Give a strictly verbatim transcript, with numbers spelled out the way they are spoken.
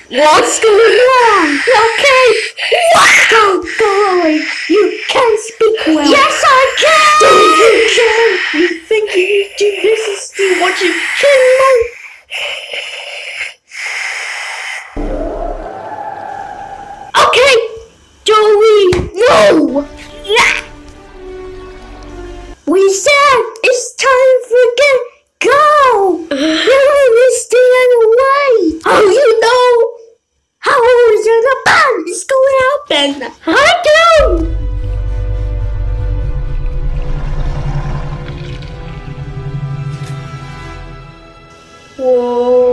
What's going on? Okay. Don't go. You can't speak well. Yes, I can. No, you can. You think you do this is still watching Nemo? Okay, Joey. No. We said it's time for get go. Nemo is staying away. Oh, you know. How is it about? It's going to happen. I do. Whoa.